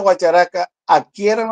guacharaca adquieran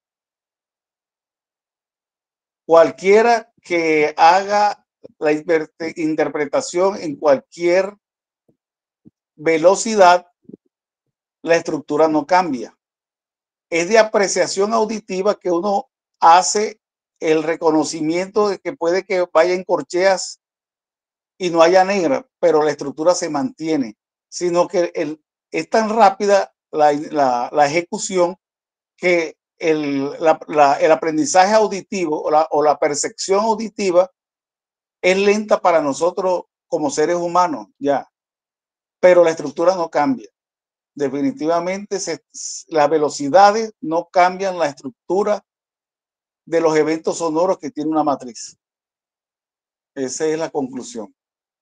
cualquiera que haga la interpretación en cualquier velocidad, la estructura no cambia. Es de apreciación auditiva que uno hace el reconocimiento de que puede que vaya en corcheas y no haya negra, pero la estructura se mantiene, sino que es tan rápida la ejecución que el aprendizaje auditivo o la percepción auditiva es lenta para nosotros como seres humanos, ya, pero la estructura no cambia. Definitivamente las velocidades no cambian la estructura de los eventos sonoros que tiene una matriz. Esa es la conclusión.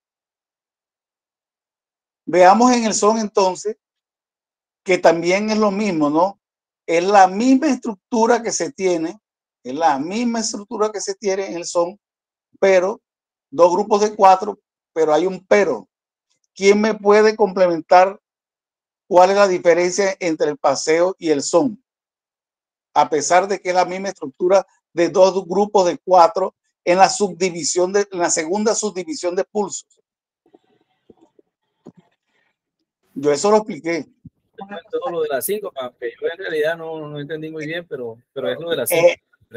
Veamos en el son entonces, que también es lo mismo, ¿no? Es la misma estructura que se tiene, es la misma estructura que se tiene en el son, pero dos grupos de 4, pero hay un pero. ¿Quién me puede complementar cuál es la diferencia entre el paseo y el son? A pesar de que es la misma estructura de dos grupos de 4 en la subdivisión en la segunda subdivisión de pulsos. Yo eso lo expliqué. Todo lo de la síncopa, que yo en realidad no entendí muy bien, pero es lo de la síncopa.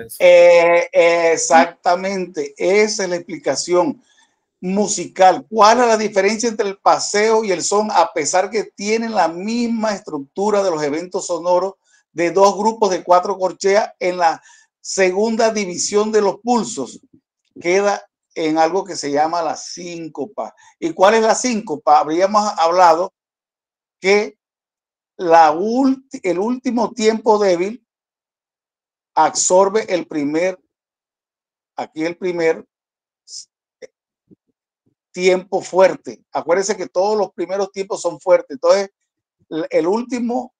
Exactamente, esa es la explicación musical. ¿Cuál es la diferencia entre el paseo y el son? A pesar que tienen la misma estructura de los eventos sonoros de dos grupos de 4 corcheas en la segunda división de los pulsos, queda en algo que se llama la síncopa. ¿Y cuál es la síncopa? Habríamos hablado que el último tiempo débil absorbe el primer tiempo fuerte. Acuérdense que todos los primeros tiempos son fuertes. Entonces, el último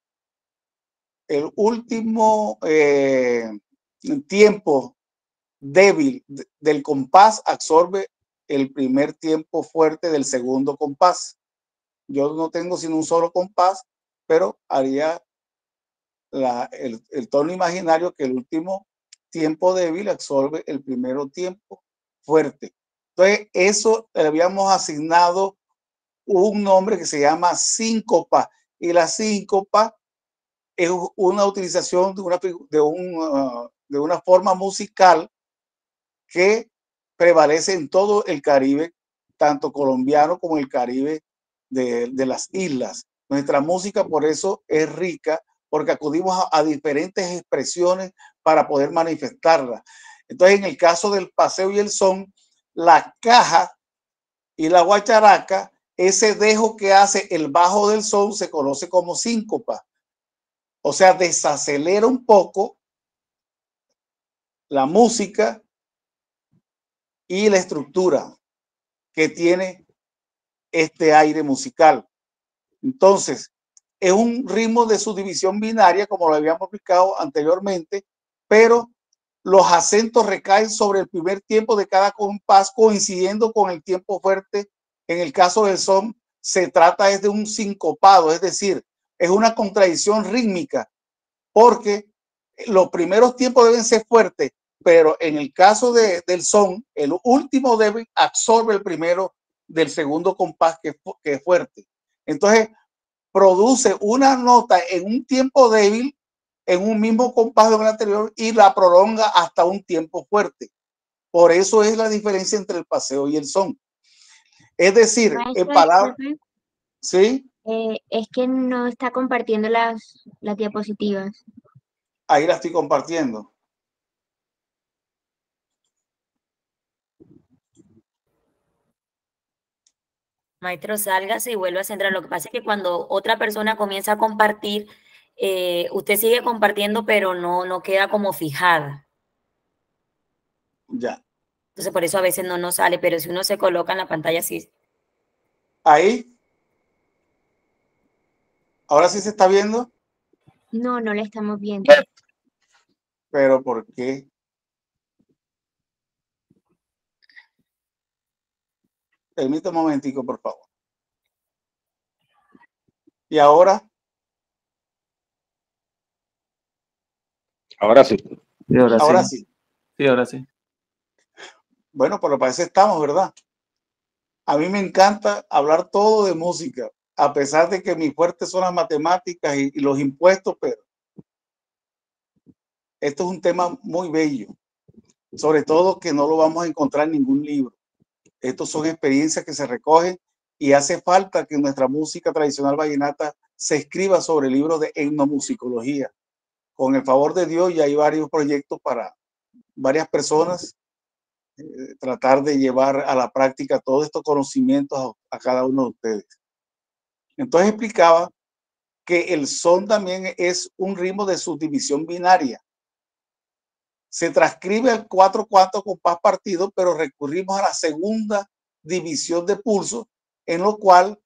tiempo débil del compás absorbe el primer tiempo fuerte del segundo compás. Yo no tengo sino un solo compás, pero haría el tono imaginario que el último tiempo débil absorbe el primer tiempo fuerte. Entonces, eso le habíamos asignado un nombre que se llama síncopa, y la síncopa es una utilización de una forma musical que prevalece en todo el Caribe, tanto colombiano como el Caribe de las islas. Nuestra música por eso es rica, porque acudimos a diferentes expresiones para poder manifestarla. Entonces, en el caso del paseo y el son, la caja y la guacharaca, ese dejo que hace el bajo del son se conoce como síncopa. O sea, desacelera un poco la música y la estructura que tiene este aire musical. Entonces, es un ritmo de subdivisión binaria, como lo habíamos explicado anteriormente, pero los acentos recaen sobre el primer tiempo de cada compás, coincidiendo con el tiempo fuerte. En el caso del son, se trata de un sincopado, es decir, es una contradicción rítmica, porque los primeros tiempos deben ser fuertes, pero en el caso del son, el último debe absorbe el primero del segundo compás que es fuerte. Entonces, produce una nota en un tiempo débil, en un mismo compás del anterior, y la prolonga hasta un tiempo fuerte. Por eso es la diferencia entre el paseo y el son. Es decir, en palabras, ¿sí? Es que no está compartiendo las diapositivas. Ahí la estoy compartiendo. Maestro, sálgase y vuelva a centrar. Lo que pasa es que cuando otra persona comienza a compartir, usted sigue compartiendo, pero no queda como fijada. Ya. Entonces, por eso a veces no nos sale, pero si uno se coloca en la pantalla, sí. Ahí. ¿Ahora sí se está viendo? No la estamos viendo. ¿Pero por qué? Permítame un momentico, por favor. ¿Y ahora? Ahora sí. Sí, ahora Ahora sí. sí. Sí, ahora sí. Bueno, pero para eso estamos, ¿verdad? A mí me encanta hablar todo de música, a pesar de que mi fuerte son las matemáticas y los impuestos, pero esto es un tema muy bello, sobre todo que no lo vamos a encontrar en ningún libro. Estos son experiencias que se recogen y hace falta que nuestra música tradicional vallenata se escriba sobre libros de etnomusicología. Con el favor de Dios ya hay varios proyectos para varias personas tratar de llevar a la práctica todos estos conocimientos a cada uno de ustedes. Entonces explicaba que el son también es un ritmo de subdivisión binaria. Se transcribe al 4/4 compás partido, pero recurrimos a la segunda división de pulso, en lo cual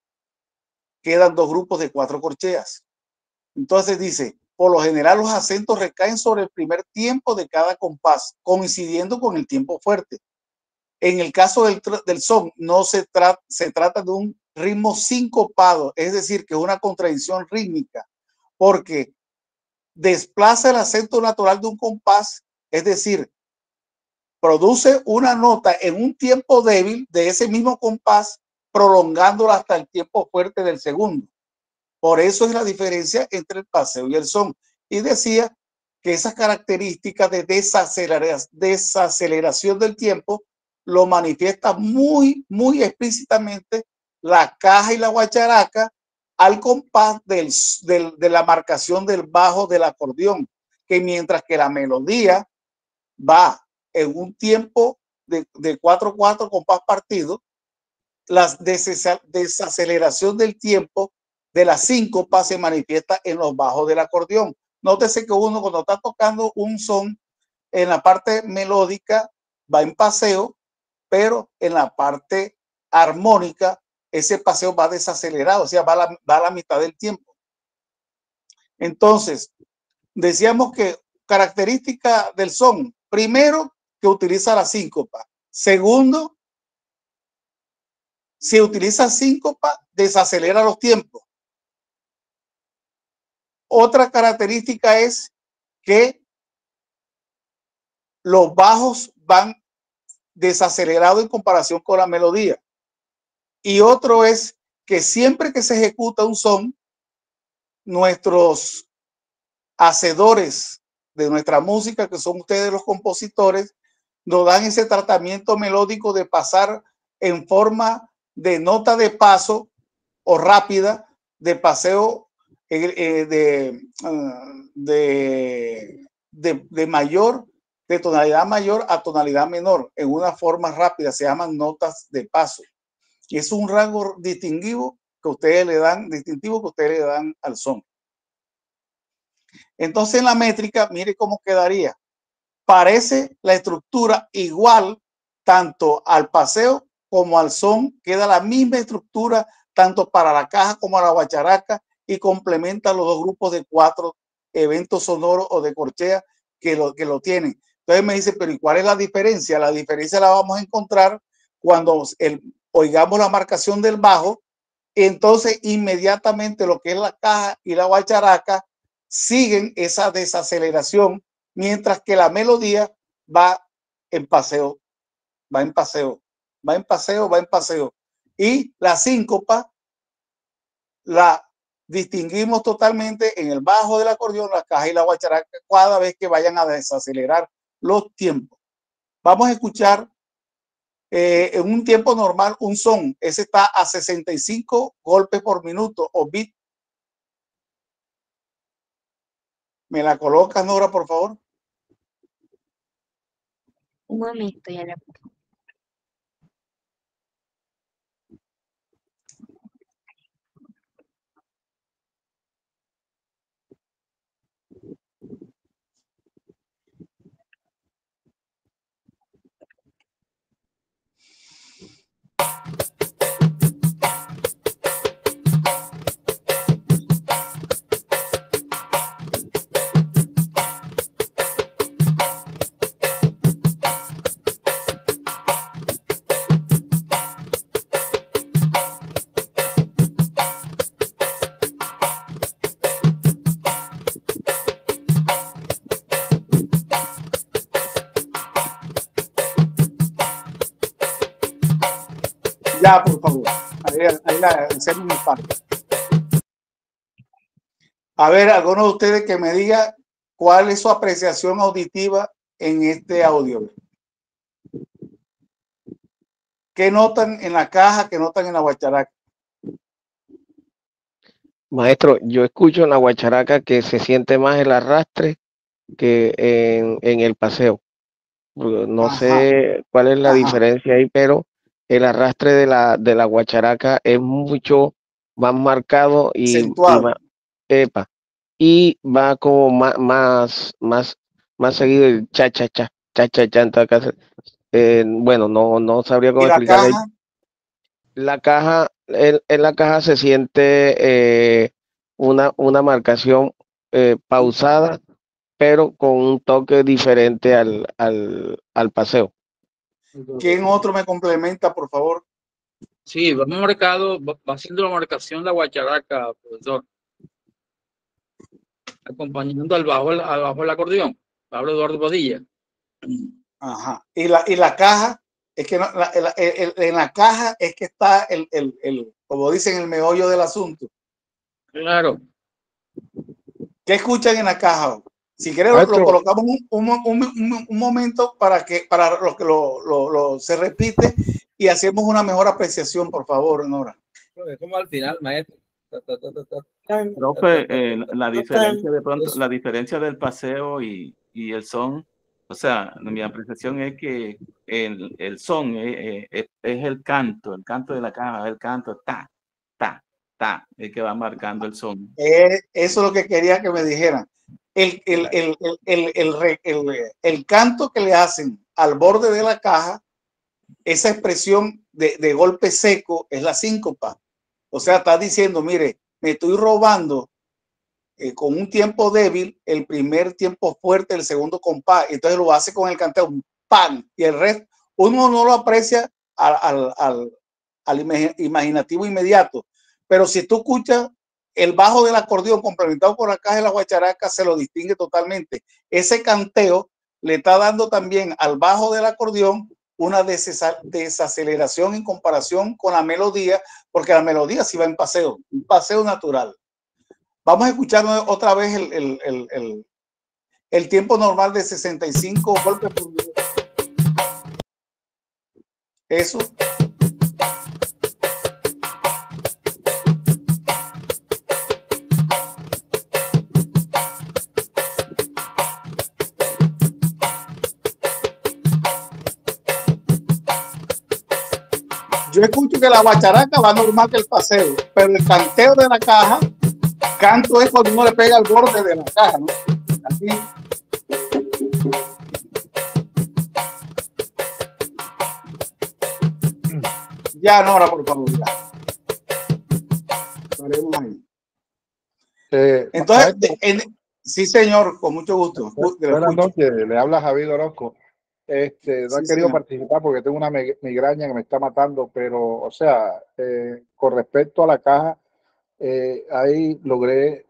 quedan dos grupos de 4 corcheas. Entonces dice, por lo general los acentos recaen sobre el primer tiempo de cada compás, coincidiendo con el tiempo fuerte. En el caso del son, no se trata de un ritmo sincopado, es decir, que es una contradicción rítmica, porque desplaza el acento natural de un compás, es decir, produce una nota en un tiempo débil de ese mismo compás, prolongándola hasta el tiempo fuerte del segundo. Por eso es la diferencia entre el paseo y el son. Y decía que esas características de desaceleración del tiempo lo manifiesta muy, muy explícitamente la caja y la guacharaca al compás de la marcación del bajo del acordeón, que mientras que la melodía va en un tiempo de 4/4 compás partido, la desaceleración del tiempo de la síncopa se manifiesta en los bajos del acordeón. Nótese que uno cuando está tocando un son en la parte melódica va en paseo, pero en la parte armónica ese paseo va desacelerado, o sea, va a la mitad del tiempo. Entonces, decíamos que característica del son, primero, que utiliza la síncopa. Segundo, si utiliza síncopa, desacelera los tiempos. Otra característica es que los bajos van desacelerados en comparación con la melodía. Y otro es que siempre que se ejecuta un son, nuestros hacedores de nuestra música, que son ustedes los compositores, nos dan ese tratamiento melódico de pasar en forma de nota de paso o rápida, de paseo de mayor, de tonalidad mayor a tonalidad menor, en una forma rápida, se llaman notas de paso. Y es un rango distintivo que ustedes le dan al son. Entonces en la métrica, mire cómo quedaría. Parece la estructura igual tanto al paseo como al son, queda la misma estructura tanto para la caja como a la guacharaca y complementa los dos grupos de 4 eventos sonoros o de corchea que lo tienen. Entonces me dice, pero ¿y cuál es la diferencia? La diferencia la vamos a encontrar cuando oigamos la marcación del bajo, entonces inmediatamente lo que es la caja y la guacharaca siguen esa desaceleración, mientras que la melodía va en paseo, va en paseo, va en paseo, va en paseo. Y la síncopa la distinguimos totalmente en el bajo del acordeón, la caja y la guacharaca, cada vez que vayan a desacelerar los tiempos. Vamos a escuchar en un tiempo normal un son. Ese está a 65 golpes por minuto o beat. ¿Me la colocas, Nora, por favor? Un momento, ya la... Ya, por favor. Hacemos un parte. A ver, alguno de ustedes que me diga cuál es su apreciación auditiva en este audio. ¿Qué notan en la caja? ¿Qué notan en la guacharaca? Maestro, yo escucho en la guacharaca que se siente más el arrastre que en el paseo. No Ajá, sé cuál es la ajá. diferencia ahí, pero el arrastre de la guacharaca es mucho más marcado y Acentuado. epa, y va como más seguido el cha, cha, cha, cha, cha, cha. Entonces, bueno, no sabría ¿Y cómo la explicarle. caja? La caja, en la caja se siente una marcación pausada, pero con un toque diferente al paseo. ¿Quién otro me complementa, por favor? Sí, va marcado, va haciendo la marcación la guacharaca, profesor, acompañando al bajo el acordeón, Pablo Eduardo Padilla. Ajá. ¿Y la caja? Es que en la caja es que está como dicen, el meollo del asunto. Claro. ¿Qué escuchan en la caja? Si quieren, lo colocamos un momento para los que se repite y hacemos una mejor apreciación, por favor, Nora. Es como al final, maestro. Profe, la diferencia de pronto, la diferencia del paseo y el son, o sea, mi apreciación es que el son es el canto de la caja, el canto, ta, ta, ta, el que va marcando el son. Eso es lo que quería que me dijeran. El canto que le hacen al borde de la caja, esa expresión de golpe seco es la síncopa. O sea, está diciendo, mire, me estoy robando con un tiempo débil el primer tiempo fuerte, el segundo compás. Entonces lo hace con el canteo, ¡pam! Y el resto, uno no lo aprecia al imaginativo inmediato. Pero si tú escuchas el bajo del acordeón complementado por la caja de la guacharaca, se lo distingue totalmente. Ese canteo le está dando también al bajo del acordeón una desaceleración en comparación con la melodía, porque la melodía sí va en paseo, un paseo natural. Vamos a escuchar otra vez el tiempo normal de 65 golpes por minuto. Eso. Yo escucho que la guacharaca va normal que el paseo, pero el canteo de la caja, canto es cuando uno le pega al borde de la caja, ¿no? Así. Ya, Nora, por favor, ya. Estaremos ahí. Entonces, sí, señor, con mucho gusto. Buenas noches, le habla Javier Orozco. No he querido participar porque tengo una migraña que me está matando, pero, o sea, con respecto a la caja, ahí logré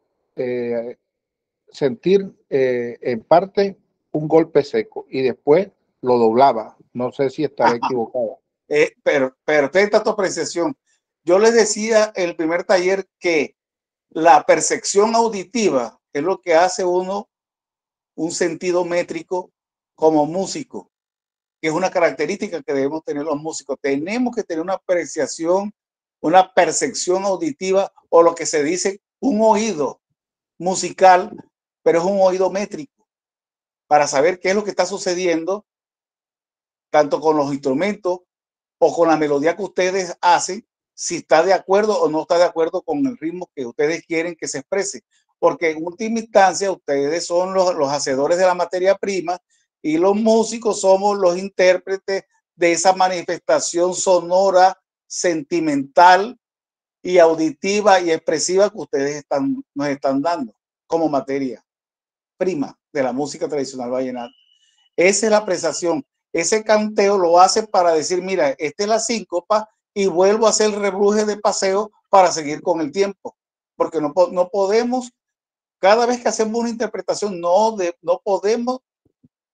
sentir en parte un golpe seco y después lo doblaba. No sé si estaré equivocado. Pero perfecta tu apreciación. Yo les decía en el primer taller que la percepción auditiva es lo que hace uno un sentido métrico como músico, que es una característica que debemos tener los músicos. Tenemos que tener una apreciación, una percepción auditiva, o lo que se dice un oído musical, pero es un oído métrico, para saber qué es lo que está sucediendo, tanto con los instrumentos o con la melodía que ustedes hacen, si está de acuerdo o no está de acuerdo con el ritmo que ustedes quieren que se exprese. Porque en última instancia ustedes son los hacedores de la materia prima y los músicos somos los intérpretes de esa manifestación sonora, sentimental y auditiva y expresiva que ustedes nos están dando como materia prima de la música tradicional vallenata. Esa es la apreciación. Ese canteo lo hace para decir, mira, esta es la síncopa y vuelvo a hacer el rebruje de paseo para seguir con el tiempo. Porque no podemos, cada vez que hacemos una interpretación, no podemos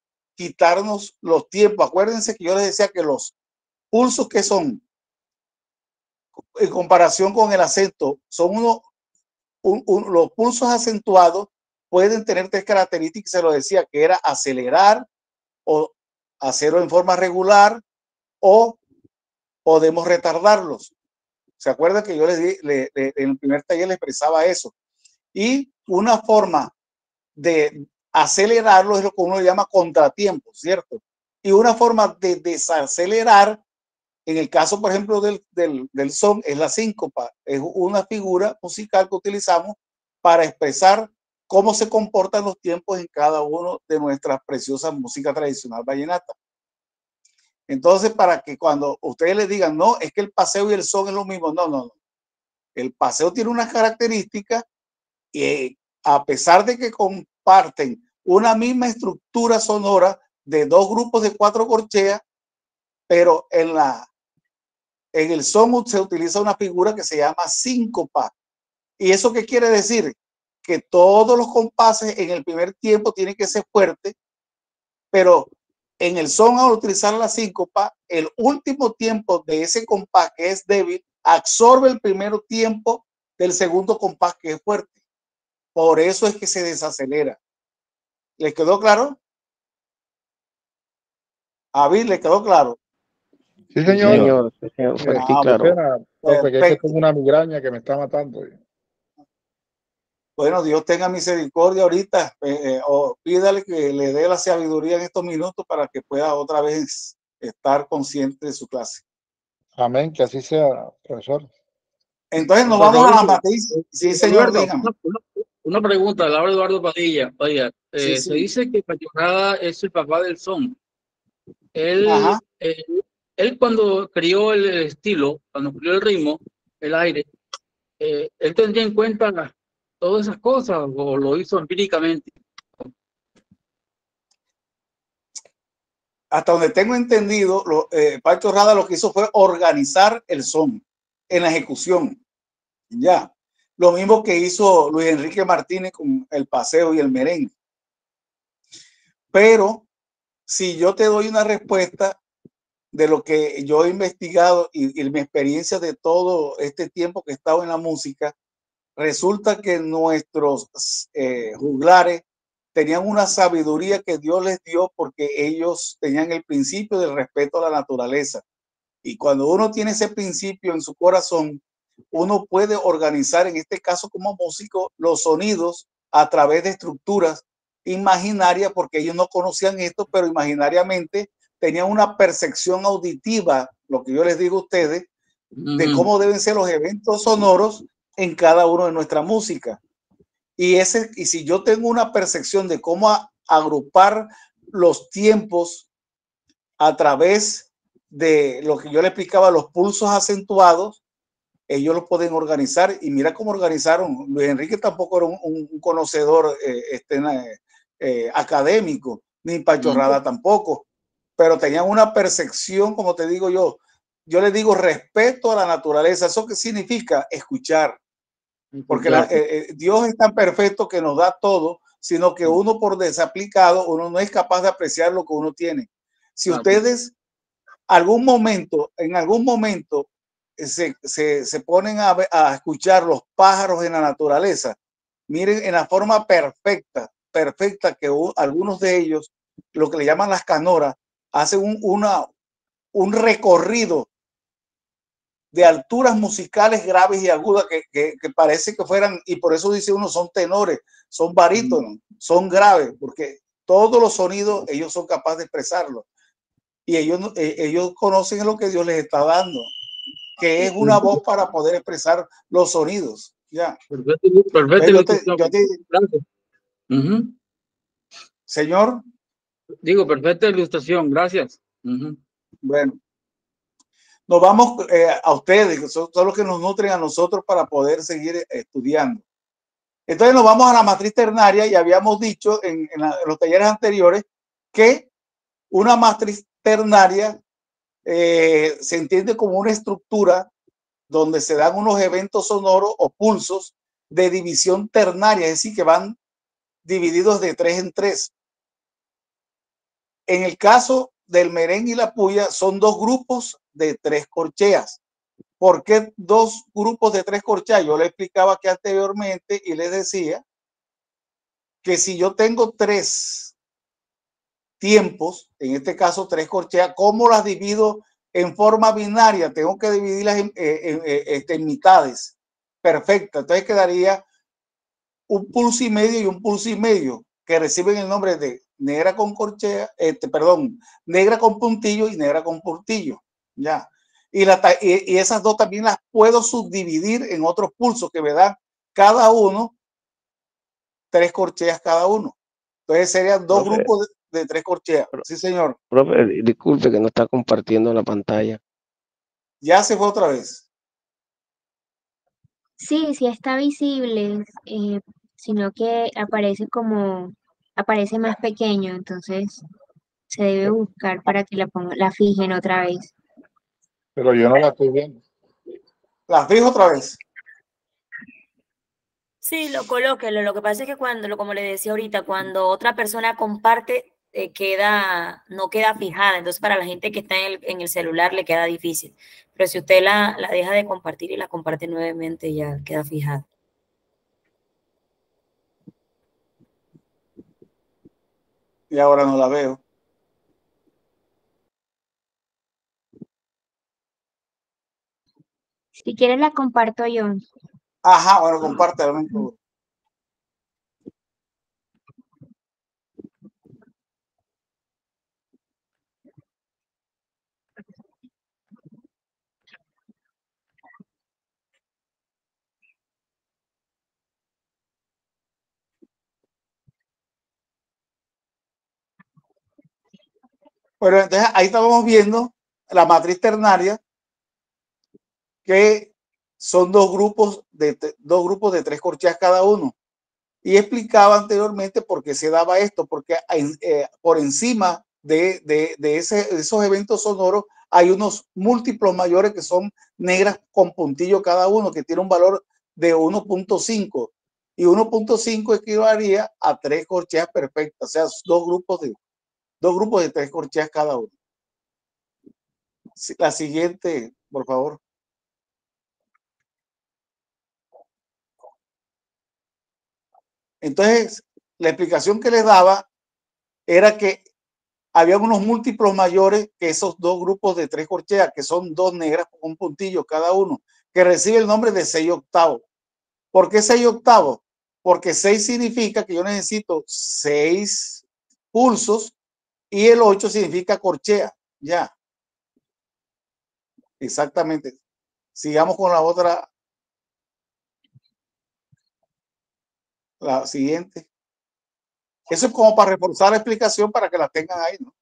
quitarnos los tiempos. Acuérdense que yo les decía que los pulsos que son en comparación con el acento, son los pulsos acentuados pueden tener tres características, se lo decía, que era acelerar o hacerlo en forma regular o podemos retardarlos. ¿Se acuerdan que yo les di, en el primer taller les expresaba eso? Y una forma de acelerarlo es lo que uno llama contratiempo, ¿cierto? Y una forma de desacelerar, en el caso, por ejemplo, del son, es la síncopa. Es una figura musical que utilizamos para expresar cómo se comportan los tiempos en cada uno de nuestras preciosas músicas tradicional vallenata. Entonces, para que cuando ustedes les digan, no, es que el paseo y el son es lo mismo. No, no, no. El paseo tiene unas características y a pesar de que comparten una misma estructura sonora de dos grupos de 4 corcheas, pero en el son se utiliza una figura que se llama síncopa. ¿Y eso qué quiere decir? Que todos los compases en el primer tiempo tienen que ser fuertes, pero en el son, al utilizar la síncopa, el último tiempo de ese compás que es débil absorbe el primer tiempo del segundo compás que es fuerte. Por eso es que se desacelera. ¿Les quedó claro? David, ¿le quedó claro? Sí, señor. Sí, señor. Sí, Claro. porque es que tengo una migraña que me está matando. Bueno, Dios tenga misericordia ahorita, o pídale que le dé la sabiduría en estos minutos para que pueda otra vez estar consciente de su clase. Amén, que así sea, profesor. Entonces nos vamos a la matriz. Sí, señor, dígame. Una pregunta, Laura Eduardo Padilla. Oiga, Sí. se dice que Payorrada es el papá del son. Él cuando crió el estilo, cuando crió el ritmo, el aire, él tendría en cuenta todas esas cosas o lo hizo empíricamente. Hasta donde tengo entendido, Pacho Rada lo que hizo fue organizar el son en la ejecución. Ya. Lo mismo que hizo Luis Enrique Martínez con el paseo y el merengue. Pero si yo te doy una respuesta de lo que yo he investigado y mi experiencia de todo este tiempo que he estado en la música, resulta que nuestros juglares tenían una sabiduría que Dios les dio porque ellos tenían el principio del respeto a la naturaleza. Y cuando uno tiene ese principio en su corazón, uno puede organizar, en este caso como músico, los sonidos a través de estructuras imaginarias, porque ellos no conocían esto, pero imaginariamente tenían una percepción auditiva, lo que yo les digo a ustedes, de cómo deben ser los eventos sonoros en cada uno de nuestra música. Y si yo tengo una percepción de cómo agrupar los tiempos a través de lo que yo le explicaba, los pulsos acentuados, ellos lo pueden organizar. Y mira cómo organizaron. Luis Enrique tampoco era un conocedor académico, ni Pacho Rada tampoco, pero tenían una percepción, como te digo yo le digo respeto a la naturaleza. ¿Eso qué significa? Escuchar. Porque Dios es tan perfecto que nos da todo, sino que uno por desaplicado, uno no es capaz de apreciar lo que uno tiene. Si ustedes en algún momento se ponen a escuchar los pájaros en la naturaleza, miren en la forma perfecta que algunos de ellos, lo que le llaman las canoras, hacen un recorrido de alturas musicales graves y agudas que parece que fueran, y por eso dice uno, son tenores, son barítonos, son graves, porque todos los sonidos ellos son capaces de expresarlo. Y ellos conocen lo que Dios les está dando, que es una voz para poder expresar los sonidos. Ya. Perfecto. Señor. Digo, perfecta ilustración, gracias. Bueno. Nos vamos a ustedes, que son los que nos nutren a nosotros para poder seguir estudiando. Entonces nos vamos a la matriz ternaria y habíamos dicho en los talleres anteriores que una matriz ternaria se entiende como una estructura donde se dan unos eventos sonoros o pulsos de división ternaria, es decir, que van divididos de 3 en 3. En el caso del merengue y la puya son dos grupos de 3 corcheas. ¿por qué dos grupos de 3 corcheas? Yo le explicaba aquí anteriormente y les decía que si yo tengo 3 tiempos, en este caso 3 corcheas, ¿cómo las divido en forma binaria? Tengo que dividirlas en mitades. Perfecto. Entonces quedaría un pulso y medio y un pulso y medio que reciben el nombre de negra con corchea, negra con puntillo y negra con puntillo. Ya. Y esas dos también las puedo subdividir en otros pulsos que me dan cada uno 3 corcheas cada uno. Entonces serían dos grupos de 3 corcheas. Sí, señor. Profe, disculpe que no está compartiendo la pantalla. Ya se fue otra vez. Sí, sí está visible, sino que aparece más pequeño, entonces se debe buscar para que la fijen otra vez. Pero yo no la estoy viendo. ¿La fijo otra vez? Sí, colóquelo. Lo que pasa es que como le decía ahorita, cuando otra persona comparte, no queda fijada. Entonces, para la gente que está en el celular le queda difícil. Pero si usted la deja de compartir y la comparte nuevamente, ya queda fijada. Y ahora no la veo. Si quieres la comparto yo. Ajá, bueno, compártela. Bueno, entonces ahí estábamos viendo la matriz ternaria, que son dos grupos de 3 corcheas cada uno. Y explicaba anteriormente por qué se daba esto, porque por encima de esos eventos sonoros hay unos múltiplos mayores que son negras con puntillo cada uno, que tiene un valor de 1.5. Y 1.5 equivalería a 3 corcheas perfectas, o sea, dos grupos de 3 corcheas cada uno. La siguiente, por favor. Entonces, la explicación que les daba era que había unos múltiplos mayores que esos dos grupos de 3 corcheas, que son 2 negras con un puntillo cada uno, que recibe el nombre de 6 octavos. ¿Por qué 6 octavos? Porque 6 significa que yo necesito 6 pulsos y el 8 significa corchea. Ya. Exactamente. Sigamos con la otra. La siguiente. Eso es como para reforzar la explicación para que la tengan ahí, ¿no?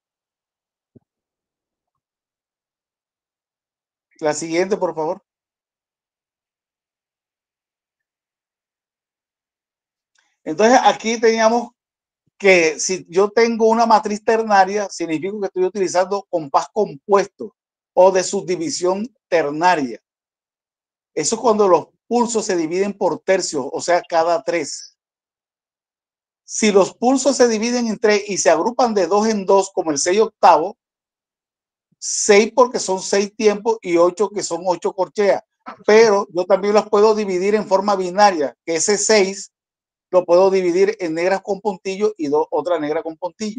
La siguiente, por favor. Entonces, aquí teníamos que si yo tengo una matriz ternaria, significa que estoy utilizando compás compuesto o de subdivisión ternaria. Eso es cuando los pulsos se dividen por tercios, o sea, cada 3. Si los pulsos se dividen en 3 y se agrupan de 2 en 2, como el 6 octavo, 6 porque son 6 tiempos y 8 que son 8 corcheas. Pero yo también las puedo dividir en forma binaria, que ese 6 lo puedo dividir en negras con puntillo y otra negra con puntillo.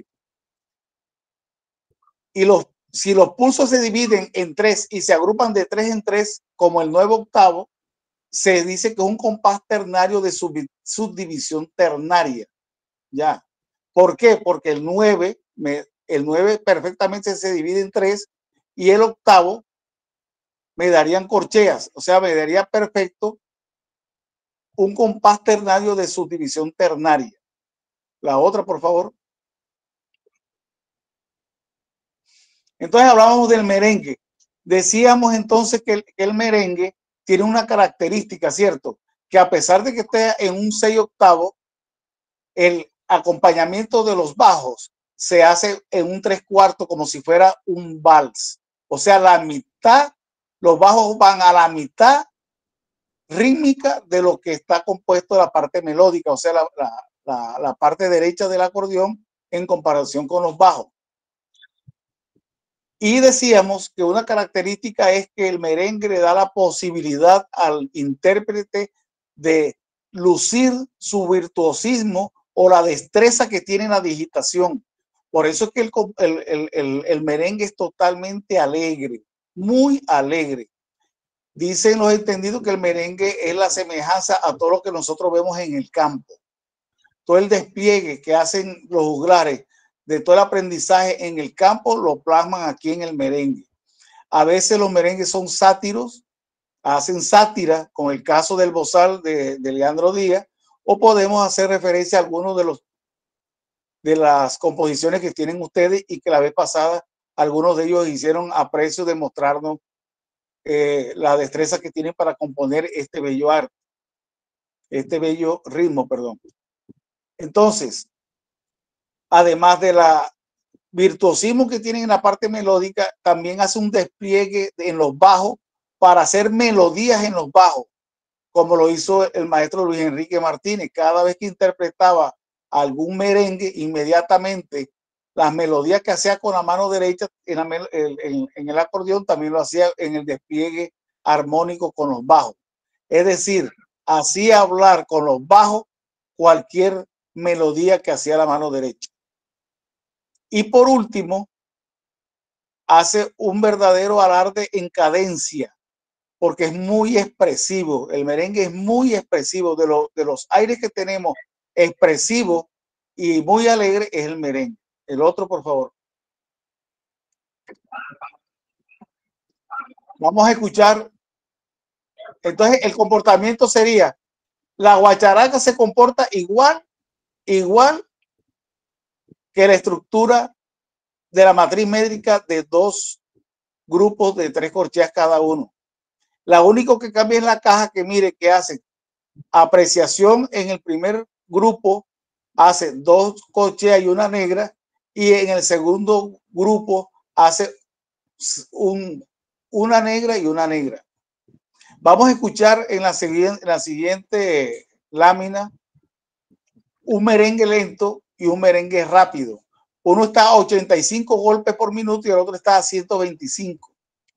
Y si los pulsos se dividen en 3 y se agrupan de 3 en 3, como el 9 octavo, se dice que es un compás ternario de subdivisión ternaria. ¿Ya? ¿Por qué? Porque el 9 perfectamente se divide en 3 y el octavo me darían corcheas, o sea, me daría perfecto un compás ternario de subdivisión ternaria. La otra, por favor. Entonces hablábamos del merengue. Decíamos entonces que el merengue tiene una característica, ¿cierto? Que a pesar de que esté en un 6 octavo, el acompañamiento de los bajos se hace en un 3/4 como si fuera un vals. O sea, la mitad, los bajos van a la mitad rítmica de lo que está compuesto la parte melódica, o sea, la parte derecha del acordeón en comparación con los bajos. Y decíamos que una característica es que el merengue le da la posibilidad al intérprete de lucir su virtuosismo o la destreza que tiene en la digitación. Por eso es que el merengue es totalmente alegre, muy alegre. Dicen los entendidos que el merengue es la semejanza a todo lo que nosotros vemos en el campo. Todo el despliegue que hacen los juglares de todo el aprendizaje en el campo lo plasman aquí en el merengue. A veces los merengues son sátiros, hacen sátira, con el caso del Bozal de Leandro Díaz, o podemos hacer referencia a algunos de las composiciones que tienen ustedes y que la vez pasada algunos de ellos hicieron aprecio de mostrarnos la destreza que tienen para componer este bello arte, este bello ritmo, perdón. Entonces, además de la virtuosismo que tienen en la parte melódica, también hace un despliegue en los bajos para hacer melodías en los bajos, como lo hizo el maestro Luis Enrique Martínez. Cada vez que interpretaba algún merengue, inmediatamente las melodías que hacía con la mano derecha en el acordeón también lo hacía en el despliegue armónico con los bajos. Es decir, hacía hablar con los bajos cualquier melodía que hacía la mano derecha. Y por último, hace un verdadero alarde en cadencia, porque es muy expresivo. El merengue es muy expresivo. De los aires que tenemos expresivo y muy alegre es el merengue. El otro, por favor. Vamos a escuchar. Entonces, el comportamiento sería: la guacharaca se comporta igual que la estructura de la matriz métrica de dos grupos de 3 corcheas cada uno. Lo único que cambia es la caja, que mire que hace apreciación en el primer grupo, hace 2 corcheas y una negra, y en el segundo grupo hace una negra y una negra. Vamos a escuchar en la siguiente lámina un merengue lento y un merengue rápido. Uno está a 85 golpes por minuto y el otro está a 125.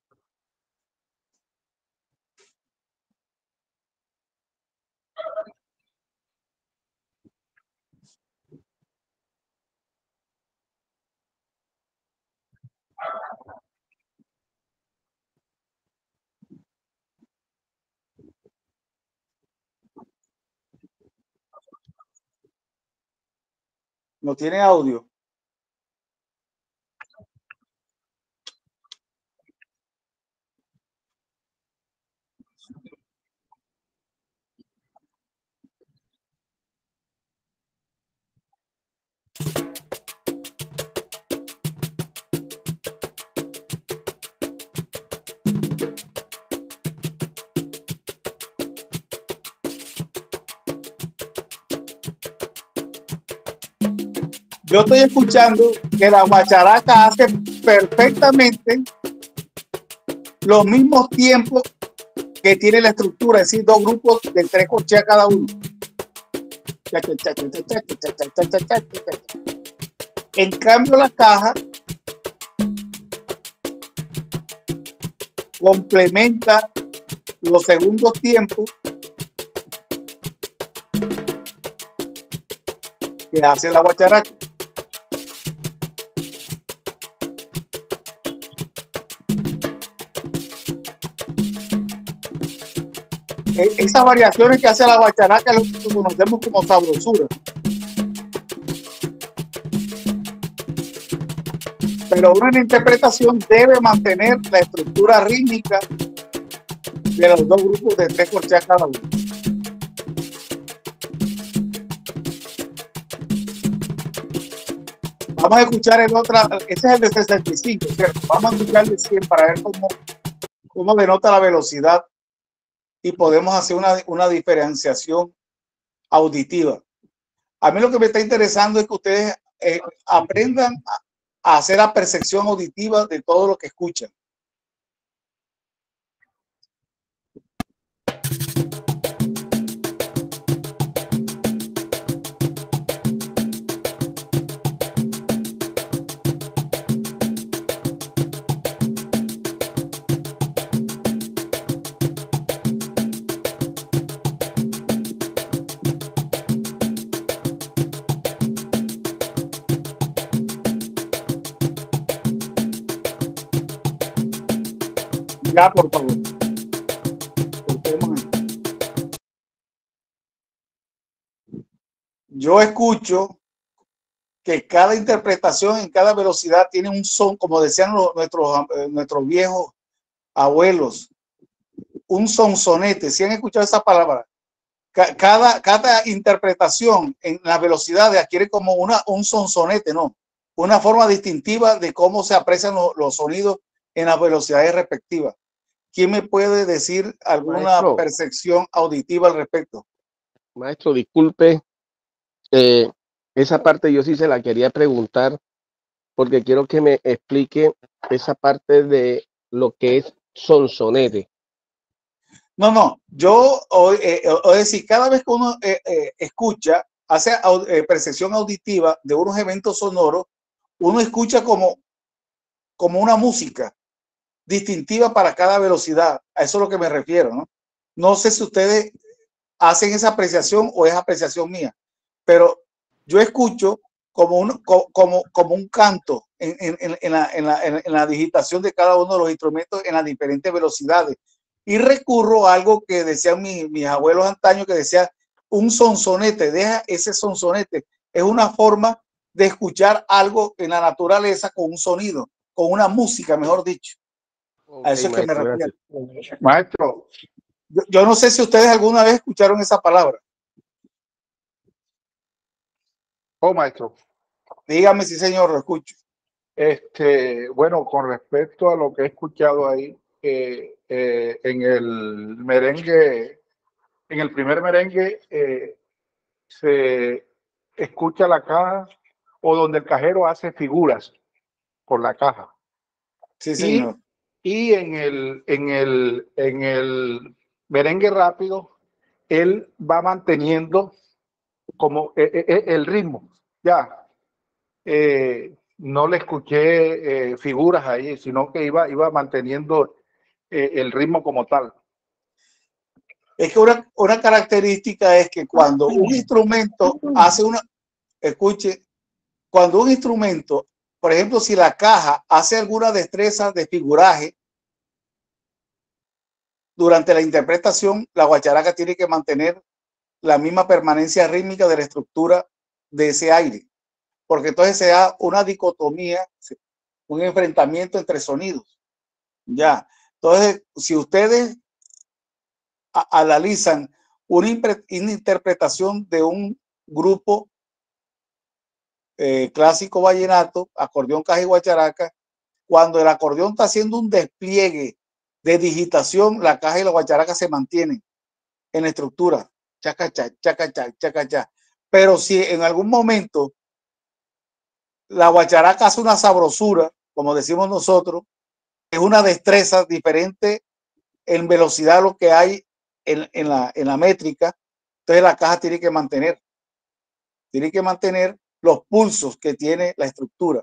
No tiene audio. Yo estoy escuchando que la guacharaca hace perfectamente los mismos tiempos que tiene la estructura, es decir, 2 grupos de 3 corcheas cada uno. En cambio, la caja complementa los segundos tiempos que hace la guacharaca. Esas variaciones que hace la guacharaca es lo que conocemos como sabrosura. Pero uno en la interpretación debe mantener la estructura rítmica de los 2 grupos de 3 corcheas cada uno. Vamos a escuchar el otro, ese es el de 65, ¿cierto? Vamos a escuchar el de 100 para ver cómo denota la velocidad y podemos hacer una diferenciación auditiva. A mí lo que me está interesando es que ustedes aprendan a hacer la percepción auditiva de todo lo que escuchan. Ya, por favor. Yo escucho que cada interpretación en cada velocidad tiene un son, como decían nuestros viejos abuelos, un sonsonete. ¿Sí han escuchado esa palabra? Cada interpretación en las velocidades adquiere como un sonsonete, ¿no? Una forma distintiva de cómo se aprecian los sonidos en las velocidades respectivas. ¿Quién me puede decir alguna percepción auditiva al respecto? Maestro, disculpe, esa parte yo sí se la quería preguntar porque quiero que me explique esa parte de lo que es sonsonete. No, yo decir, cada vez que uno escucha, hace percepción auditiva de unos eventos sonoros, uno escucha como una música distintiva para cada velocidad. A eso es lo que me refiero, ¿no? No sé si ustedes hacen esa apreciación o es apreciación mía, pero yo escucho como un canto en la digitación de cada uno de los instrumentos en las diferentes velocidades. Y recurro a algo que decían mis abuelos antaño, que decía un sonsonete, deja ese sonsonete. Es una forma de escuchar algo en la naturaleza con un sonido, con una música, mejor dicho. A eso es que me refiero. Maestro. Yo no sé si ustedes alguna vez escucharon esa palabra. Oh, maestro. Dígame si, señor, lo escucho. Bueno, con respecto a lo que he escuchado ahí, en el merengue, en el primer merengue, se escucha la caja o donde el cajero hace figuras con la caja. Sí, señor. Y en el merengue rápido, él va manteniendo como el ritmo. Ya. No le escuché figuras ahí, sino que iba manteniendo el ritmo como tal. Es que una característica es que cuando un instrumento hace cuando un instrumento, por ejemplo, si la caja hace alguna destreza de figuraje durante la interpretación, la guacharaca tiene que mantener la misma permanencia rítmica de la estructura de ese aire, porque entonces se da una dicotomía, un enfrentamiento entre sonidos. Ya. Entonces, si ustedes analizan una interpretación de un grupo clásico vallenato, acordeón, caja y guacharaca, cuando el acordeón está haciendo un despliegue de digitación, la caja y la guacharaca se mantienen en la estructura, chacacha, chacacha, chacacha. Pero si en algún momento la guacharaca hace una sabrosura, como decimos nosotros, es una destreza diferente en velocidad lo que hay en la métrica, entonces la caja tiene que mantener los pulsos que tiene la estructura.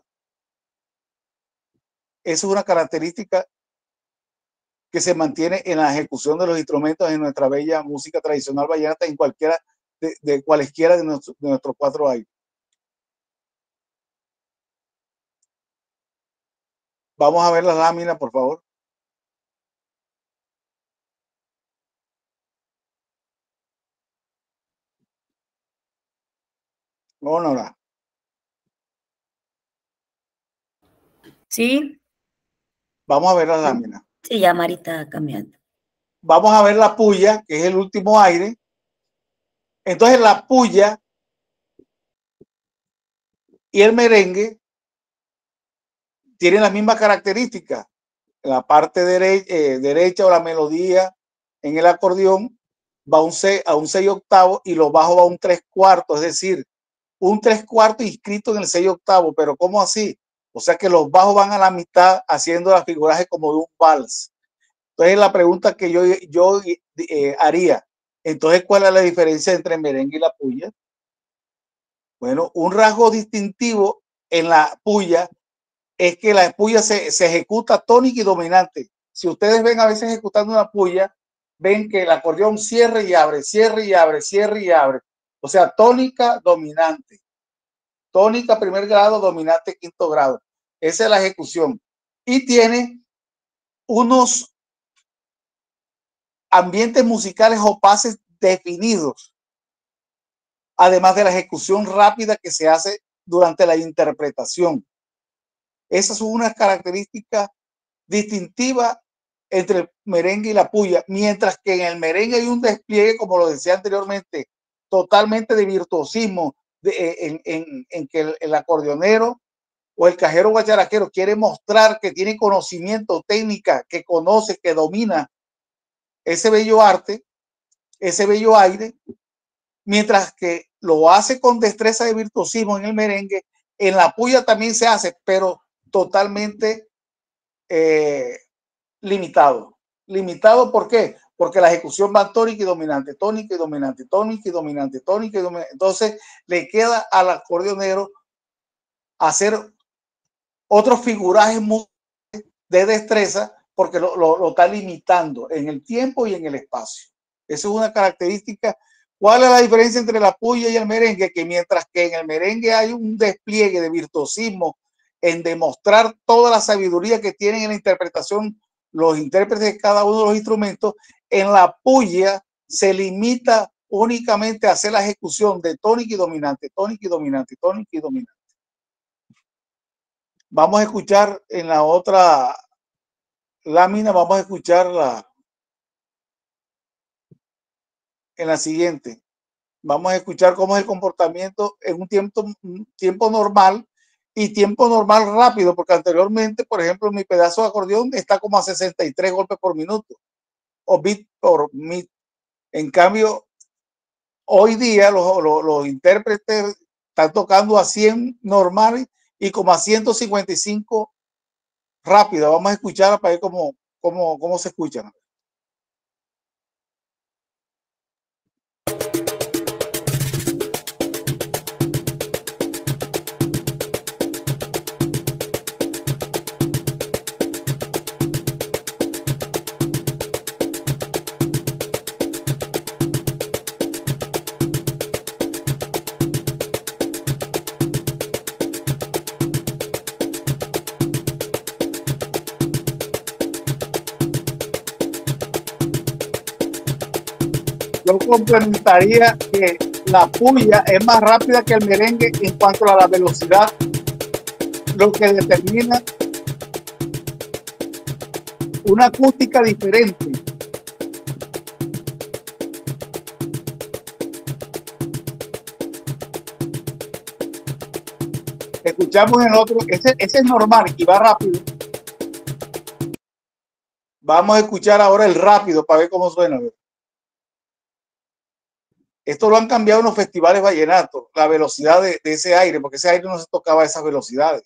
Eso es una característica que se mantiene en la ejecución de los instrumentos en nuestra bella música tradicional vallenata, en cualquiera de cualesquiera de nuestros cuatro aires. Vamos a ver las láminas, por favor. No. Sí. Vamos a ver las láminas. Sí, ya Mari está cambiando. Vamos a ver la puya, que es el último aire. Entonces la puya y el merengue tienen las mismas características. En la parte derecha o la melodía en el acordeón va a un 6 octavos y lo bajo va a un 3/4, es decir, un 3/4 inscrito en el 6 octavos. Pero ¿cómo así? O sea que los bajos van a la mitad haciendo la figuraje como de un vals. Entonces la pregunta que yo haría, entonces, ¿cuál es la diferencia entre el merengue y la puya? Bueno, un rasgo distintivo en la puya es que la puya se ejecuta tónica y dominante. Si ustedes ven a veces ejecutando una puya, ven que el acordeón cierra y abre, cierra y abre, cierra y abre. O sea, tónica dominante. Tónica primer grado, dominante quinto grado. Esa es la ejecución. Y tiene unos ambientes musicales o pases definidos, además de la ejecución rápida que se hace durante la interpretación. Esa es una característica distintiva entre el merengue y la puya, mientras que en el merengue hay un despliegue, como lo decía anteriormente, totalmente de virtuosismo, en que el acordeonero o el cajero guacharaquero quiere mostrar que tiene conocimiento, técnica, que conoce, que domina ese bello arte, ese bello aire, mientras que lo hace con destreza de virtuosismo en el merengue. En la puya también se hace, pero totalmente limitado. ¿Limitado por qué? Porque la ejecución va tónica y dominante, tónica y dominante, tónica y dominante, tónica y dominante. Entonces le queda al acordeonero hacer otros figurajes de destreza, porque lo está limitando en el tiempo y en el espacio. Eso es una característica. ¿Cuál es la diferencia entre la puya y el merengue? Que mientras que en el merengue hay un despliegue de virtuosismo en demostrar toda la sabiduría que tienen en la interpretación los intérpretes de cada uno de los instrumentos, en la puya se limita únicamente a hacer la ejecución de tónica y dominante, tónica y dominante, tónica y dominante. Vamos a escuchar en la otra lámina, vamos a escuchar en la siguiente. Vamos a escuchar cómo es el comportamiento en un tiempo normal y tiempo normal rápido, porque anteriormente, por ejemplo, mi pedazo de acordeón está como a 63 golpes por minuto o bit por bit. En cambio, hoy día los intérpretes están tocando a 100 normales y como a 155 rápido. Vamos a escuchar para ver cómo se escuchan. Yo complementaría que la puya es más rápida que el merengue en cuanto a la velocidad, lo que determina una acústica diferente. Escuchamos el otro, ese es normal y va rápido. Vamos a escuchar ahora el rápido para ver cómo suena. Esto lo han cambiado en los festivales vallenatos, la velocidad de ese aire, porque ese aire no se tocaba a esas velocidades.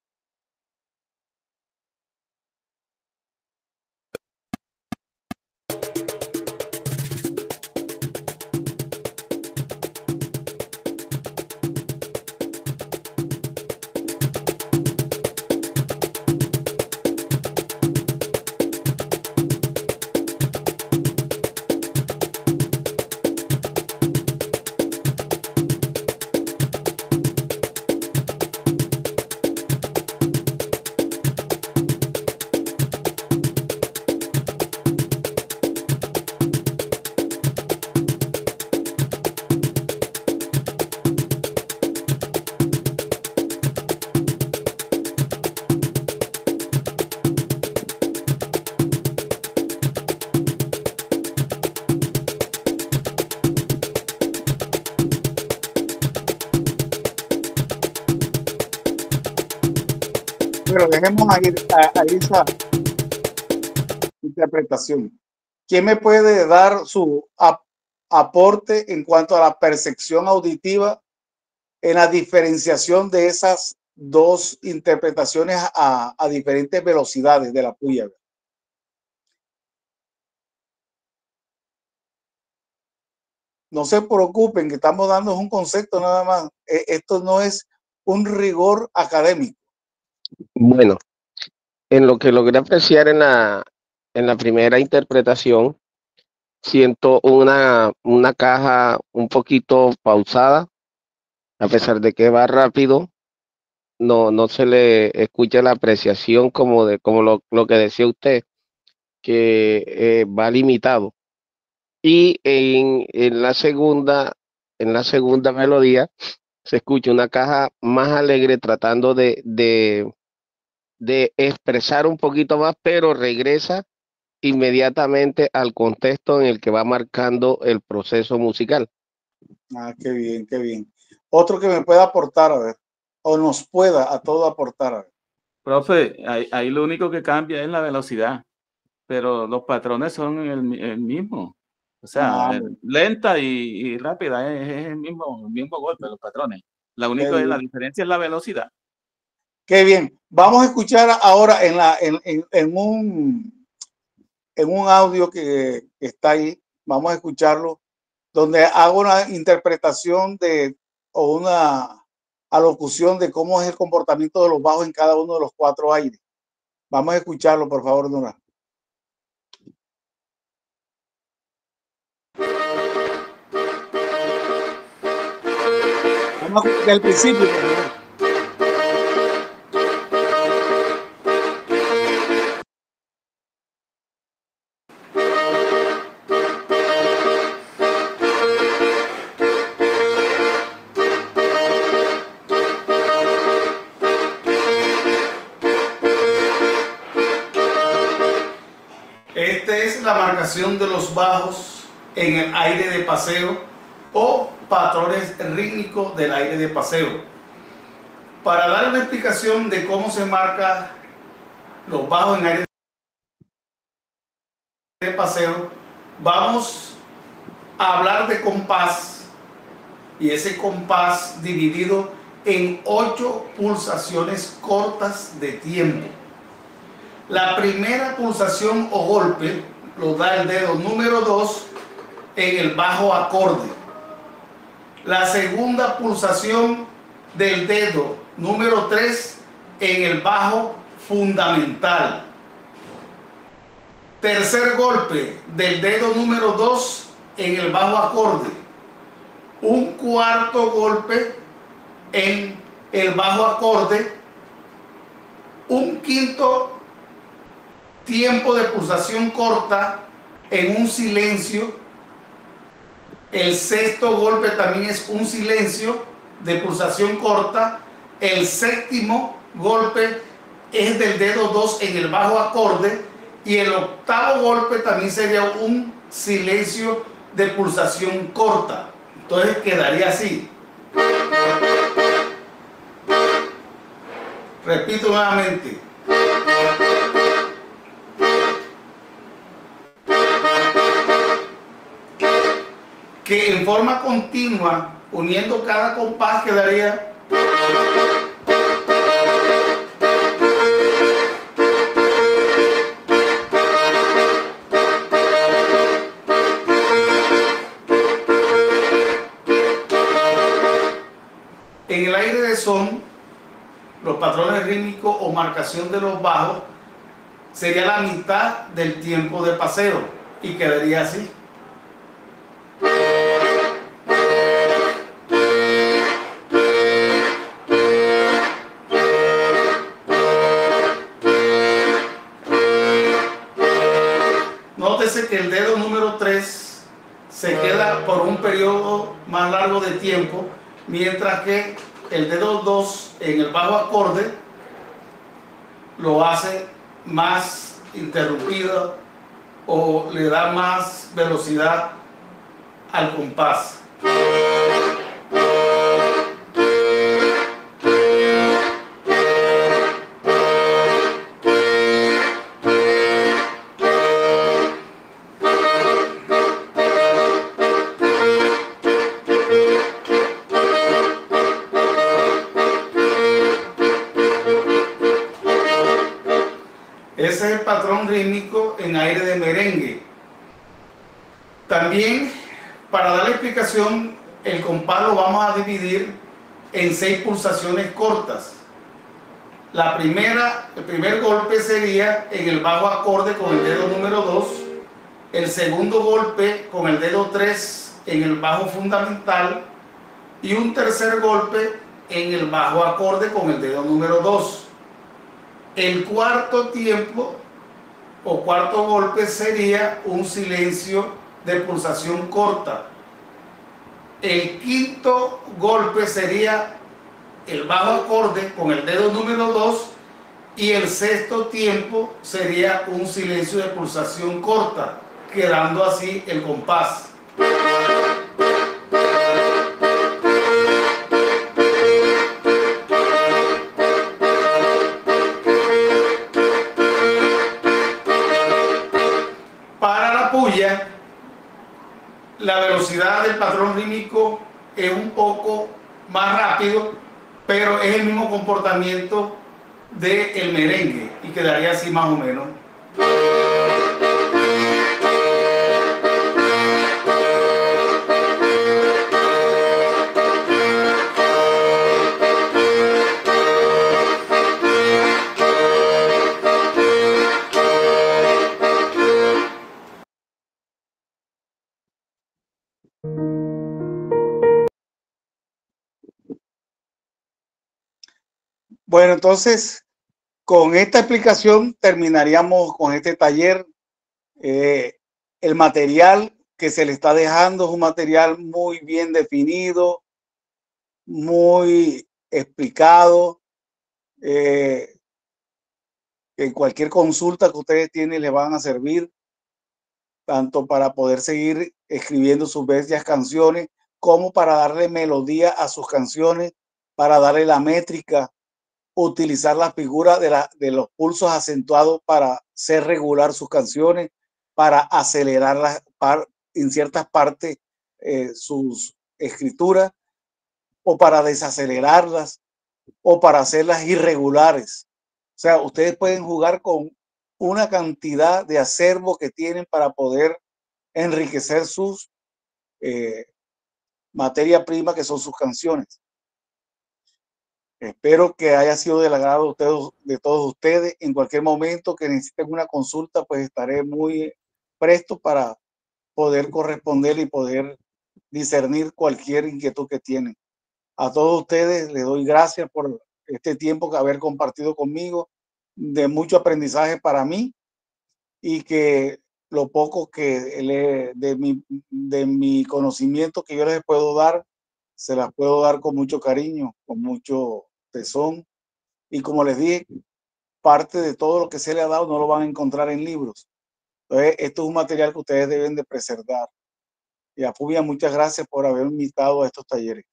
Pero dejemos ahí esa interpretación. ¿Quién me puede dar su aporte en cuanto a la percepción auditiva en la diferenciación de esas dos interpretaciones a diferentes velocidades de la puya? No se preocupen, que estamos dando un concepto nada más. Esto no es un rigor académico. Bueno, en lo que logré apreciar en la primera interpretación, siento una caja un poquito pausada, a pesar de que va rápido, no se le escucha la apreciación como lo que decía usted, que va limitado. y en la segunda melodía se escucha una caja más alegre tratando de expresar un poquito más, pero regresa inmediatamente al contexto en el que va marcando el proceso musical. Ah, qué bien, qué bien. Otro que me pueda aportar, a ver, o nos pueda a todo aportar, a ver. Profe, ahí lo único que cambia es la velocidad, pero los patrones son el mismo. O sea, lenta y rápida es el mismo golpe, los patrones. La única la diferencia es la velocidad. Qué bien. Vamos a escuchar ahora en un audio que está ahí, vamos a escucharlo, donde hago una interpretación o una alocución de cómo es el comportamiento de los bajos en cada uno de los 4 aires. Vamos a escucharlo, por favor, Nora. Vamos a escuchar el principio, por favor. Esta es la marcación de los bajos en el aire de paseo o patrones rítmicos del aire de paseo. Para dar una explicación de cómo se marca los bajos en aire de paseo, vamos a hablar de compás, y ese compás dividido en 8 pulsaciones cortas de tiempo. La primera pulsación o golpe lo da el dedo número 2 en el bajo acorde. La segunda pulsación del dedo número 3 en el bajo fundamental. Tercer golpe del dedo número 2 en el bajo acorde. Un cuarto golpe en el bajo acorde. Un quinto tiempo de pulsación corta en un silencio. El sexto golpe también es un silencio de pulsación corta. El séptimo golpe es del dedo 2 en el bajo acorde. Y el octavo golpe también sería un silencio de pulsación corta. Entonces quedaría así. Repito nuevamente. Que en forma continua, uniendo cada compás, quedaría. En el aire de son, los patrones rítmicos o marcación de los bajos sería la mitad del tiempo de paseo y quedaría así. Nótese que el dedo número 3 se queda por un periodo más largo de tiempo, mientras que el dedo 2 en el bajo acorde lo hace más interrumpido o le da más velocidad al compás. Ese es el patrón rítmico en aire de merengue. También, para dar la explicación, el compás lo vamos a dividir en 6 pulsaciones cortas. El primer golpe sería en el bajo acorde con el dedo número 2. El segundo golpe con el dedo 3 en el bajo fundamental. Y un tercer golpe en el bajo acorde con el dedo número 2. El cuarto tiempo o cuarto golpe sería un silencio de pulsación corta. El quinto golpe sería el bajo acorde con el dedo número 2 y el sexto tiempo sería un silencio de pulsación corta, quedando así el compás. Para la puya, la velocidad del patrón rítmico es un poco más rápido, pero es el mismo comportamiento del merengue y quedaría así más o menos. Bueno, entonces, con esta explicación terminaríamos con este taller. El material que se le está dejando es un material muy bien definido, muy explicado. En cualquier consulta que ustedes tienen le van a servir, tanto para poder seguir escribiendo sus bellas canciones, como para darle melodía a sus canciones, para darle la métrica, utilizar la figura de los pulsos acentuados para hacer regular sus canciones, para acelerarlas en ciertas partes sus escrituras, o para desacelerarlas, o para hacerlas irregulares. O sea, ustedes pueden jugar con una cantidad de acervo que tienen para poder enriquecer sus materia prima, que son sus canciones. Espero que haya sido del agrado de todos ustedes. En cualquier momento que necesiten una consulta, pues estaré muy presto para poder corresponder y poder discernir cualquier inquietud que tienen. A todos ustedes les doy gracias por este tiempo que haber compartido conmigo, de mucho aprendizaje para mí, y que lo poco que de mi conocimiento que yo les puedo dar, se las puedo dar con mucho cariño, con mucho tesón. Y como les dije, parte de todo lo que se le ha dado no lo van a encontrar en libros. Entonces, esto es un material que ustedes deben de preservar. Y a Fubia, muchas gracias por haberme invitado a estos talleres.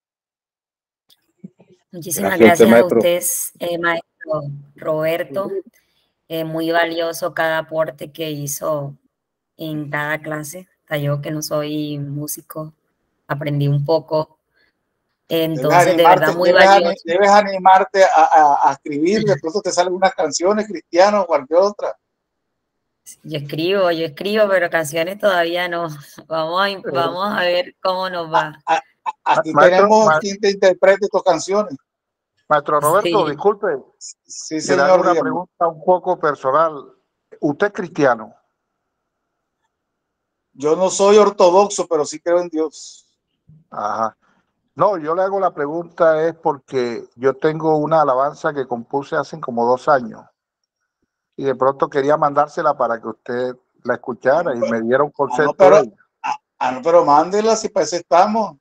Muchísimas gracias a ustedes, maestro Roberto. Muy valioso cada aporte que hizo en cada clase. Hasta yo, que no soy músico, aprendí un poco. Entonces, de verdad, muy valioso. Debes animarte a escribir. De pronto te salen unas canciones cristianas o cualquier otra. Yo escribo, pero canciones todavía no. Vamos a ver cómo nos va. Aquí tenemos quien te interprete tus canciones. Maestro Roberto, Sí. Disculpe. Sí, señor. Le hago una pregunta un poco personal. ¿Usted es cristiano? Yo no soy ortodoxo, pero sí creo en Dios. Ajá. No, yo le hago la pregunta es porque yo tengo una alabanza que compuse hace como 2 años y de pronto quería mandársela para que usted la escuchara y me diera un concepto de ella. No, pero mándela, si para eso estamos.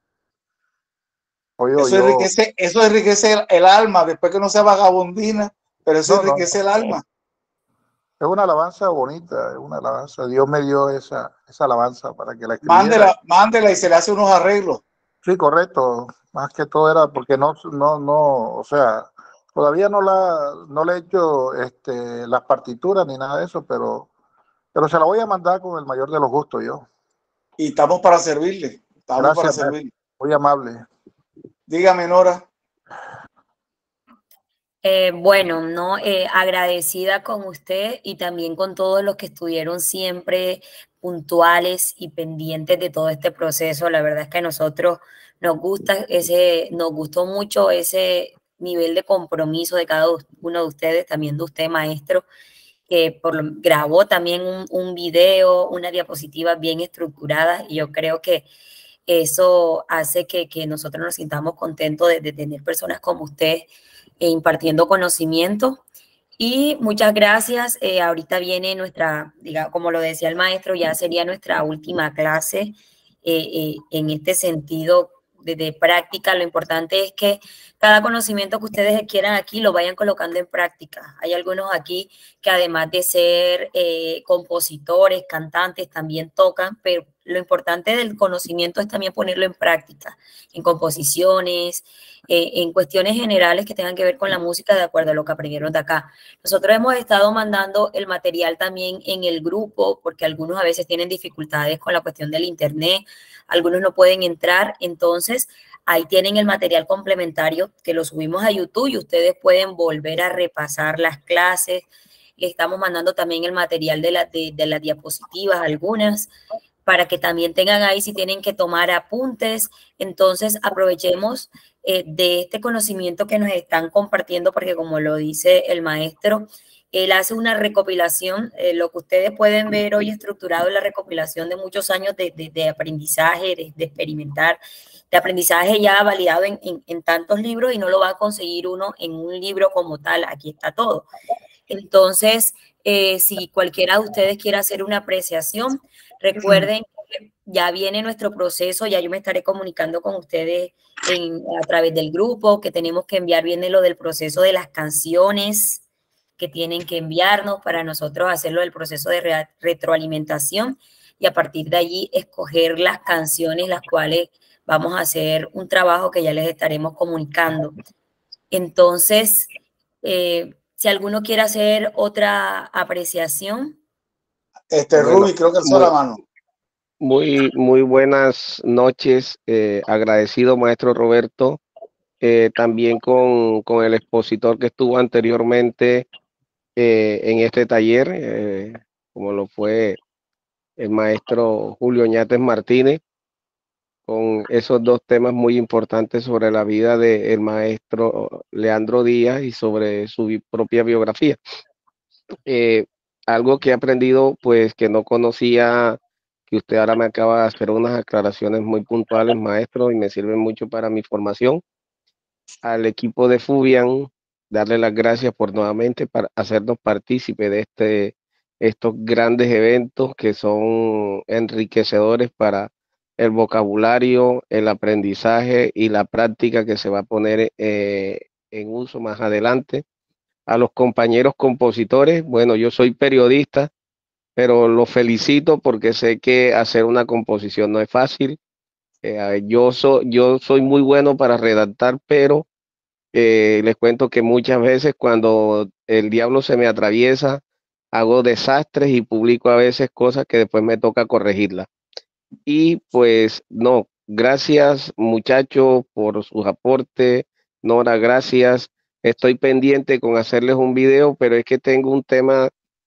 Eso enriquece el alma, después que no sea vagabundina, pero eso enriquece el alma. Es una alabanza bonita, es una alabanza. Dios me dio esa alabanza para que la escribiera. Mándela y se le hace unos arreglos. Sí, correcto. Más que todo era porque o sea, todavía no le he hecho las partituras ni nada de eso, pero se la voy a mandar con el mayor de los gustos yo. Y estamos para servirle. Gracias, muy amable. Dígame, Nora. Bueno, no, agradecida con usted y también con todos los que estuvieron siempre puntuales y pendientes de todo este proceso. La verdad es que a nosotros nos gustó mucho ese nivel de compromiso de cada uno de ustedes, también de usted, maestro, que grabó también un video, una diapositiva bien estructurada, y yo creo que eso hace que nosotros nos sintamos contentos de tener personas como usted impartiendo conocimiento. Y muchas gracias. Ahorita viene nuestra, digamos, como lo decía el maestro, ya sería nuestra última clase en este sentido de práctica. Lo importante es que cada conocimiento que ustedes quieran aquí lo vayan colocando en práctica. Hay algunos aquí que además de ser compositores, cantantes, también tocan, pero lo importante del conocimiento es también ponerlo en práctica, en composiciones, en cuestiones generales que tengan que ver con la música de acuerdo a lo que aprendieron de acá. Nosotros hemos estado mandando el material también en el grupo porque algunos a veces tienen dificultades con la cuestión del internet, algunos no pueden entrar, entonces ahí tienen el material complementario que lo subimos a YouTube y ustedes pueden volver a repasar las clases. Le estamos mandando también el material de las diapositivas, algunas, para que también tengan ahí si tienen que tomar apuntes. Entonces aprovechemos de este conocimiento que nos están compartiendo, porque como lo dice el maestro, él hace una recopilación, lo que ustedes pueden ver hoy estructurado es la recopilación de muchos años de aprendizaje, de experimentar, de aprendizaje ya validado en tantos libros y no lo va a conseguir uno en un libro como tal, aquí está todo. Entonces, si cualquiera de ustedes quiere hacer una apreciación, recuerden que ya viene nuestro proceso, ya yo me estaré comunicando con ustedes a través del grupo, que tenemos que enviar, viene lo del proceso de las canciones que tienen que enviarnos para nosotros hacerlo del proceso de retroalimentación y a partir de allí escoger las canciones las cuales vamos a hacer un trabajo que ya les estaremos comunicando. Entonces, si alguno quiere hacer otra apreciación. Bueno, Ruby, creo que alzó la mano. Muy buenas noches. Agradecido, maestro Roberto. También con el expositor que estuvo anteriormente en este taller, como lo fue el maestro Julio Oñates Martínez, con esos dos temas muy importantes sobre la vida del maestro Leandro Díaz y sobre su propia biografía. Algo que he aprendido, pues que no conocía, que usted ahora me acaba de hacer unas aclaraciones muy puntuales, maestro, y me sirven mucho para mi formación. Al equipo de Fubian, darle las gracias por nuevamente para hacernos partícipe de estos grandes eventos que son enriquecedores para el vocabulario, el aprendizaje y la práctica que se va a poner en uso más adelante. A los compañeros compositores, bueno, yo soy periodista, pero los felicito porque sé que hacer una composición no es fácil. Yo soy muy bueno para redactar, pero les cuento que muchas veces cuando el diablo se me atraviesa, hago desastres y publico a veces cosas que después me toca corregirlas. Y pues no, gracias muchachos por sus aportes. Nora, gracias. Estoy pendiente con hacerles un video, pero es que tengo un tema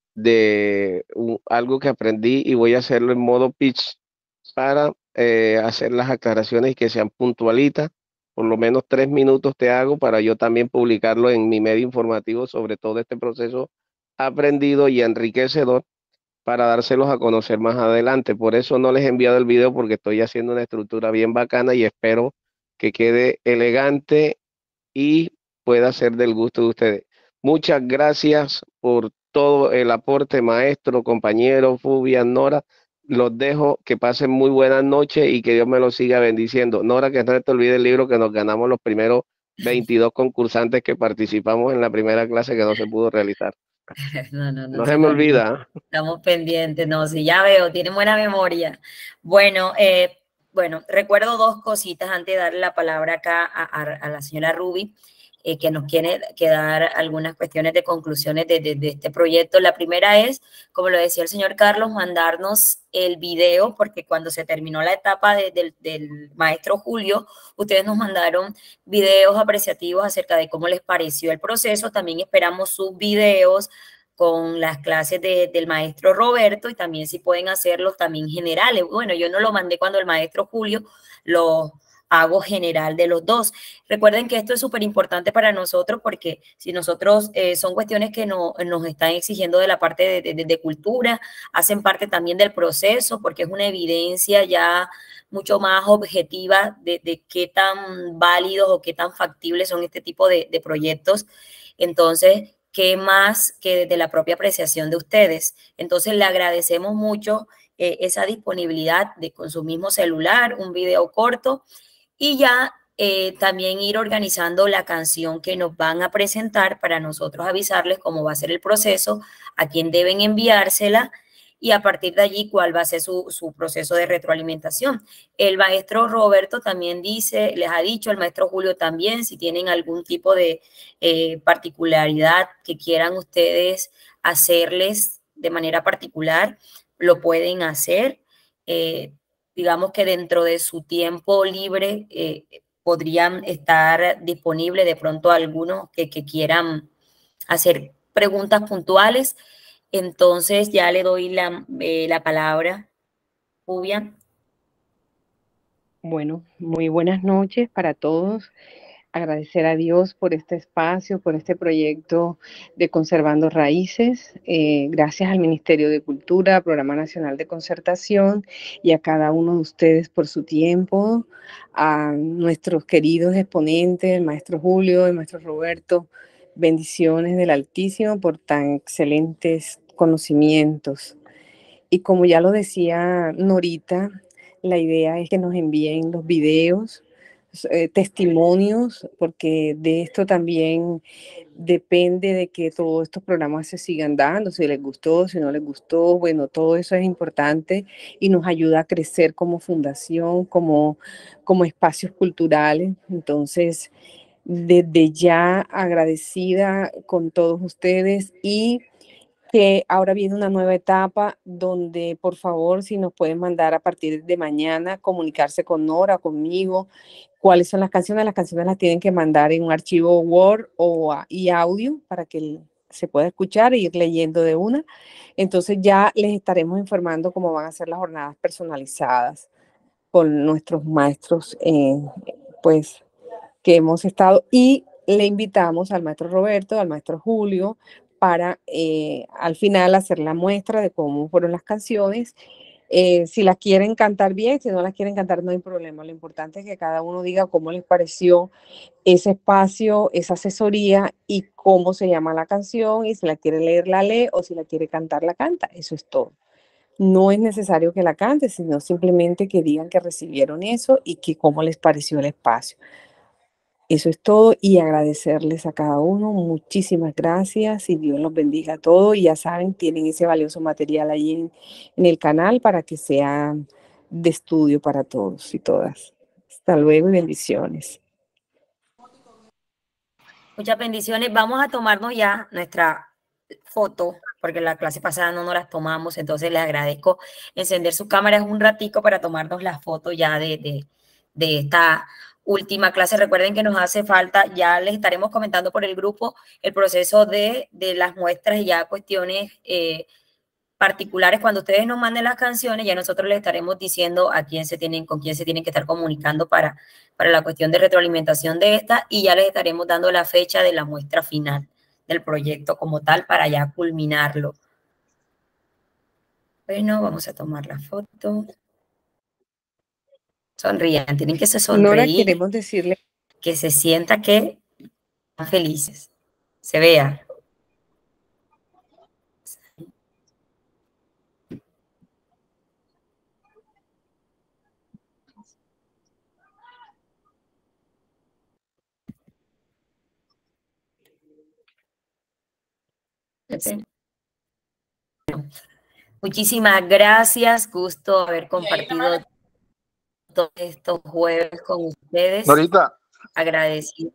de algo que aprendí y voy a hacerlo en modo pitch para hacer las aclaraciones y que sean puntualitas. Por lo menos 3 minutos te hago para yo también publicarlo en mi medio informativo sobre todo este proceso aprendido y enriquecedor para dárselos a conocer más adelante. Por eso no les he enviado el video porque estoy haciendo una estructura bien bacana y espero que quede elegante y pueda ser del gusto de ustedes. Muchas gracias por todo el aporte, maestro, compañero, Fubian, Nora. Los dejo, que pasen muy buenas noches y que Dios me los siga bendiciendo. Nora, que no se te olvide el libro que nos ganamos los primeros 22 concursantes que participamos en la primera clase que no se pudo realizar. No se me olvida. Estamos pendientes, no, sí, ya veo, tienen buena memoria. Bueno, recuerdo dos cositas antes de darle la palabra acá a la señora Ruby, que nos quiere dar algunas cuestiones de conclusiones de este proyecto. La primera es, como lo decía el señor Carlos, mandarnos el video, porque cuando se terminó la etapa del maestro Julio, ustedes nos mandaron videos apreciativos acerca de cómo les pareció el proceso. También esperamos sus videos con las clases del maestro Roberto y también si pueden hacerlos también generales. Bueno, yo no lo mandé cuando el maestro Julio, lo hago general de los dos. Recuerden que esto es súper importante para nosotros porque si nosotros son cuestiones que nos están exigiendo de la parte de cultura, hacen parte también del proceso porque es una evidencia ya mucho más objetiva de qué tan válidos o qué tan factibles son este tipo de proyectos. Entonces, qué más que desde la propia apreciación de ustedes. Entonces le agradecemos mucho esa disponibilidad de con su mismo celular, un video corto, y ya también ir organizando la canción que nos van a presentar para nosotros avisarles cómo va a ser el proceso, a quién deben enviársela y a partir de allí cuál va a ser su proceso de retroalimentación. El maestro Roberto también dice, les ha dicho, el maestro Julio también, si tienen algún tipo de particularidad que quieran ustedes hacerles de manera particular, lo pueden hacer. Digamos que dentro de su tiempo libre podrían estar disponibles de pronto algunos que quieran hacer preguntas puntuales. Entonces ya le doy la palabra, Julia. Bueno, muy buenas noches para todos. Agradecer a Dios por este espacio, por este proyecto de Conservando Raíces. Gracias al Ministerio de Cultura, Programa Nacional de Concertación y a cada uno de ustedes por su tiempo, a nuestros queridos exponentes, el maestro Julio, el maestro Roberto. Bendiciones del Altísimo por tan excelentes conocimientos. Y como ya lo decía Norita, la idea es que nos envíen los videos, testimonios, porque de esto también depende de que todos estos programas se sigan dando, si les gustó, si no les gustó, bueno, todo eso es importante y nos ayuda a crecer como fundación, como espacios culturales. Entonces, desde ya agradecida con todos ustedes y que ahora viene una nueva etapa donde, por favor, si nos pueden mandar a partir de mañana, comunicarse con Nora, conmigo, cuáles son las canciones las tienen que mandar en un archivo Word y audio para que se pueda escuchar e ir leyendo de una. Entonces ya les estaremos informando cómo van a ser las jornadas personalizadas con nuestros maestros, pues, que hemos estado, y le invitamos al maestro Roberto, al maestro Julio, para al final hacer la muestra de cómo fueron las canciones. Si las quieren cantar bien, si no las quieren cantar no hay problema. Lo importante es que cada uno diga cómo les pareció ese espacio, esa asesoría y cómo se llama la canción, y si la quiere leer la lee o si la quiere cantar la canta. Eso es todo. No es necesario que la cante, sino simplemente que digan que recibieron eso y que cómo les pareció el espacio. Eso es todo y agradecerles a cada uno. Muchísimas gracias y Dios los bendiga a todos. Y ya saben, tienen ese valioso material ahí en el canal para que sea de estudio para todos y todas. Hasta luego y bendiciones. Muchas bendiciones. Vamos a tomarnos ya nuestra foto, porque la clase pasada no nos las tomamos, entonces les agradezco encender sus cámaras un ratico para tomarnos la foto ya de esta última clase. Recuerden que nos hace falta, ya les estaremos comentando por el grupo el proceso de las muestras y ya cuestiones particulares. Cuando ustedes nos manden las canciones, ya nosotros les estaremos diciendo con quién se tienen que estar comunicando para la cuestión de retroalimentación de esta, y ya les estaremos dando la fecha de la muestra final del proyecto como tal para ya culminarlo. Bueno, vamos a tomar la foto. Sonrían, tienen que se sonreír. Nora, queremos decirle que se sienta que están felices. Se vea. Muchísimas gracias, gusto haber compartido todos estos jueves con ustedes. Norita. Agradecido.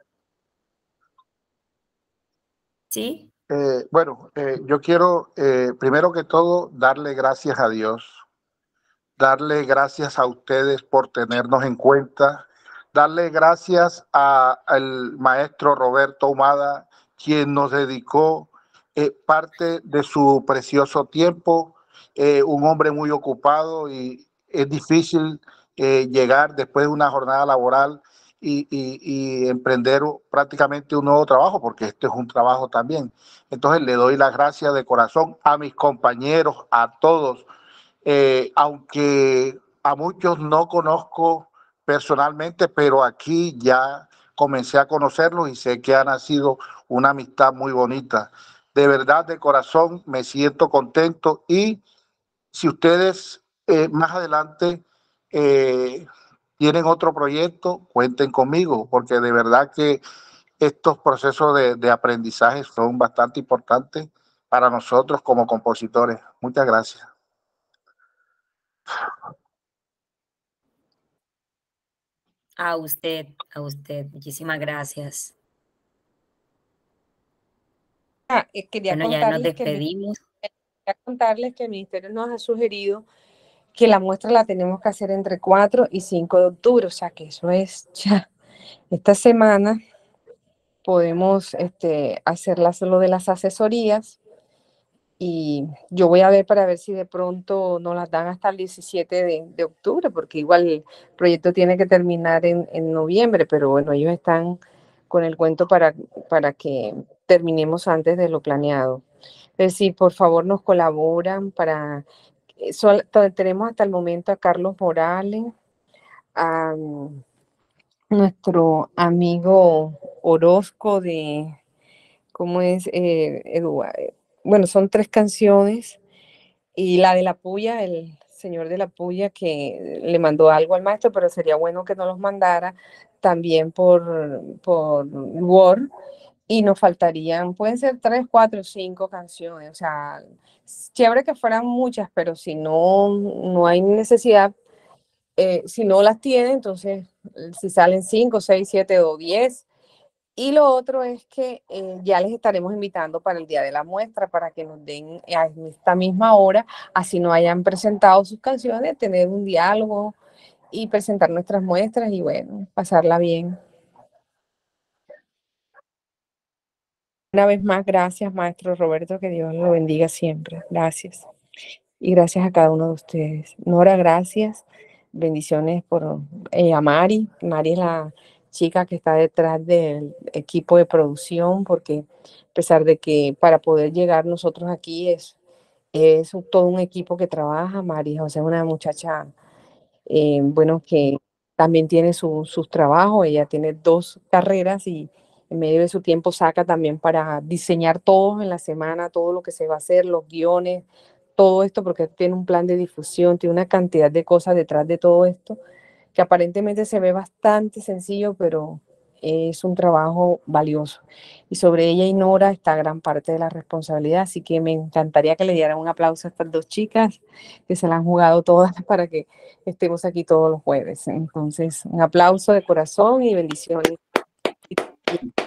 ¿Sí? Bueno, yo quiero, primero que todo, darle gracias a Dios, darle gracias a ustedes por tenernos en cuenta, darle gracias al maestro Roberto Ahumada, quien nos dedicó parte de su precioso tiempo, un hombre muy ocupado y es difícil llegar después de una jornada laboral y emprender prácticamente un nuevo trabajo, porque este es un trabajo también. Entonces le doy las gracias de corazón a mis compañeros, a todos, aunque a muchos no conozco personalmente, pero aquí ya comencé a conocerlos y sé que ha nacido una amistad muy bonita. De verdad, de corazón, me siento contento y si ustedes más adelante tienen otro proyecto, cuenten conmigo, porque de verdad que estos procesos de aprendizaje son bastante importantes para nosotros como compositores. Muchas gracias. A usted, muchísimas gracias. Quería Bueno, ya nos contarles despedimos. que el Ministerio nos ha sugerido que la muestra la tenemos que hacer entre 4 y 5 de octubre, o sea que eso es ya. Esta semana podemos hacerla solo de las asesorías y yo voy a ver para ver si de pronto nos las dan hasta el 17 de octubre, porque igual el proyecto tiene que terminar en noviembre, pero bueno, ellos están con el cuento para que terminemos antes de lo planeado. Pero sí, por favor nos colaboran para... tenemos hasta el momento a Carlos Morales, a nuestro amigo Orozco de... ¿Cómo es? Bueno, son 3 canciones y la de la puya, el señor de la puya que le mandó algo al maestro, pero sería bueno que nos los mandara también por Word y nos faltarían, pueden ser 3, 4, 5 canciones, o sea, chévere que fueran muchas, pero si no hay necesidad, si no las tiene, entonces si salen 5, 6, 7 o 10. Y lo otro es que ya les estaremos invitando para el día de la muestra, para que nos den a esta misma hora, así no hayan presentado sus canciones, tener un diálogo y presentar nuestras muestras y bueno, pasarla bien. Una vez más, gracias, maestro Roberto, que Dios lo bendiga siempre. Gracias. Y gracias a cada uno de ustedes. Nora, gracias. Bendiciones por a Mari. Mari es la chica que está detrás del equipo de producción, porque a pesar de que para poder llegar nosotros aquí es todo un equipo que trabaja. Mari José es una muchacha, bueno, que también tiene sus trabajos. Ella tiene 2 carreras y en medio de su tiempo saca también para diseñar todo en la semana, todo lo que se va a hacer, los guiones, todo esto, porque tiene un plan de difusión, tiene una cantidad de cosas detrás de todo esto, que aparentemente se ve bastante sencillo, pero es un trabajo valioso. Y sobre ella y Nora está gran parte de la responsabilidad, así que me encantaría que le dieran un aplauso a estas 2 chicas, que se la han jugado todas para que estemos aquí todos los jueves. Entonces, un aplauso de corazón y bendiciones.